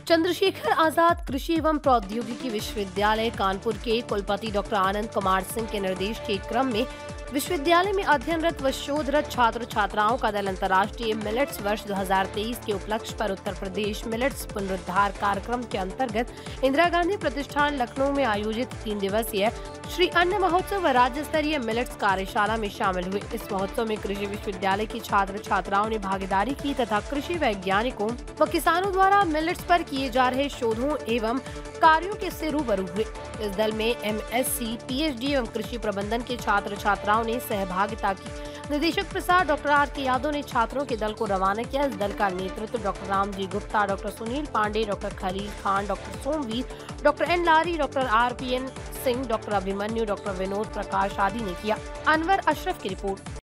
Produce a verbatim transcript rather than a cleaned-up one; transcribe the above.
चंद्रशेखर आजाद कृषि एवं प्रौद्योगिकी विश्वविद्यालय कानपुर के कुलपति डॉक्टर आनंद कुमार सिंह के निर्देश के क्रम में विश्वविद्यालय में अध्ययनरत व शोधरत छात्र छात्राओं का दल अंतर्राष्ट्रीय मिलेट्स वर्ष दो हज़ार तेईस के उपलक्ष्य पर उत्तर प्रदेश मिलेट्स पुनरुद्धार कार्यक्रम के अंतर्गत इंदिरा गांधी प्रतिष्ठान लखनऊ में आयोजित तीन दिवसीय श्री अन्न महोत्सव व राज्य स्तरीय मिलेट्स कार्यशाला में शामिल हुए। इस महोत्सव में कृषि विश्वविद्यालय के छात्र छात्राओं ने भागीदारी की तथा कृषि वैज्ञानिकों व किसानों द्वारा मिलेट्स पर किए जा रहे शोधों एवं कार्यों के से रूबरू हुए। इस दल में एमएससी, पीएचडी एवं कृषि प्रबंधन के छात्र छात्राओं ने सहभागिता की। निदेशक प्रसार डॉक्टर आर के यादव ने छात्रों के दल को रवाना किया। इस दल का नेतृत्व doctor Ramji Gupta, doctor Sunil Pandey, doctor Khalil Khan, doctor Somvir, doctor N Lari, doctor R P N Singh, doctor Abhimanyu, doctor Vinod Prakash आदि ने किया। अनवर अशरफ की रिपोर्ट।